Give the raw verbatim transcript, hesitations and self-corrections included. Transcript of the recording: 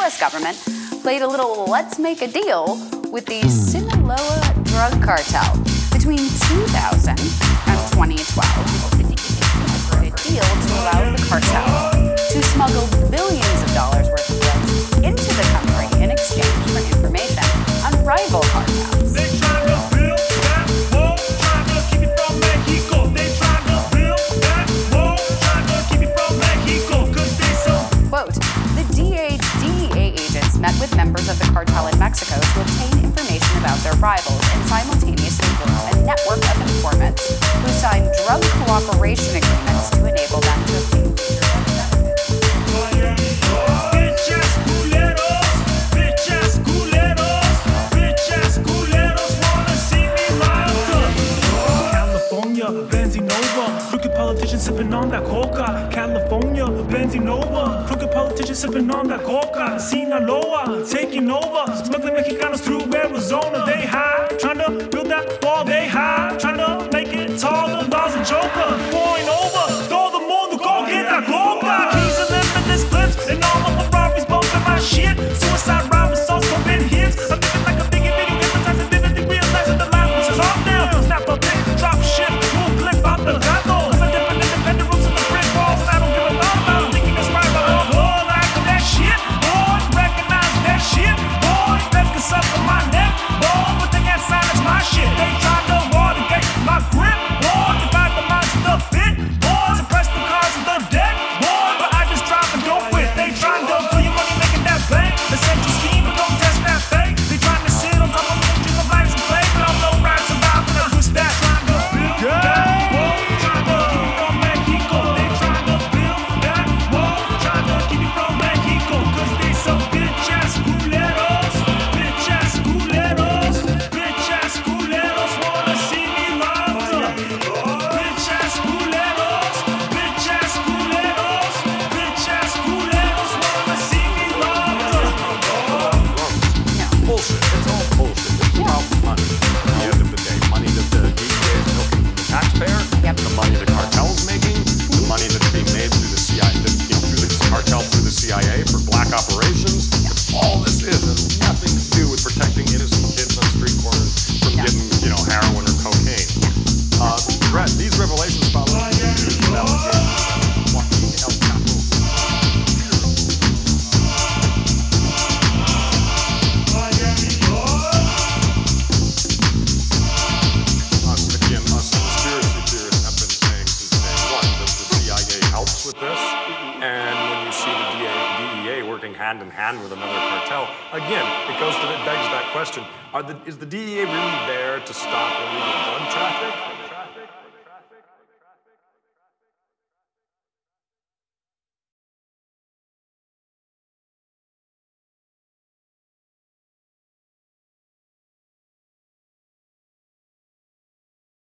S government played a little let's make a deal with the Sinaloa drug cartel. Between two thousand and twenty twelve, a deal to allow the cartel to smuggle billions of dollars worth of drugs into the country in exchange for information on rival cartels. They trying to build that wall, trying to keep it from Mexico. They trying to build that wall, trying to keep it from Mexico, cause they so... Quote, the D A D E A agents met with members of the cartel in Mexico to obtain information about their rivals and simultaneously built a network of informants who signed drug cooperation agreements to enable them to obtain Bitches, culeros, bitches, culeros, bitches, culeros wanna see me live up. California, bending over, crooked politicians sipping on that coca. California, bending over, crooked politicians sipping on that coca. Sinaloa, taking over, smuggling Mexicanos through Arizona. They high, trying to build that wall. They high, trying to make it tall. The laws a joker, pouring over. Todo mundo go get that coca. Keys and limitless clips, and all of the Ferraris bumping my shit. Suicide ride with sauce, open hits. I'm living like a biggie video, hypnotizing, vividly realizing the life was top down. Snap a pick, drop shit, full clip out the gato. Cause I different independent rooms in the brick walls, and I don't give a lot about it. Thinking it's right, but oh, boy, like that shit. Boy, recognize that shit. Boy, that can suck on my neck. Boy, but they can't silence my shit. They try to watergate my grip. Boy, divide the minds of the fit. Boy, suppress the cards of the deck. Boy, but I just drive and don't quit. They try to for your money making that bank. The central scheme, but don't test that fake. They trying to sit on top of me, dream of lives and play. But I'm no right survive when I twist that. Trying to build that wall, trying to keep it from Mexico. They trying to build that wall, trying to keep it from Mexico. Cause they some bitch ass culeros, bitch ass culeros, bitch ass culeros wanna see me locked up. Bitch ass culeros, bitch ass culeros, bitch ass culeros wanna see me locked up. Bullshit. It's all bullshit. It's about money. At the end of the day, money that the D E A is milking from the taxpayer, Yep. the money the cartel's making, the money that's being made through the C I A, that's being through the cartel through the C I A for black operations. All this is has nothing to do with protecting innocent kids on street corners from No. getting, you know, heroin or cocaine. Uh, Brett, these revelations about allegations of Joaquin El Chapo. Us, again, us conspiracy theorists have been saying since day one that the C I A helps with this, and when you see the D E A working hand in hand with another cartel, again, it goes to it begs that question: Are the, is the D E A really there to stop illegal drug traffic,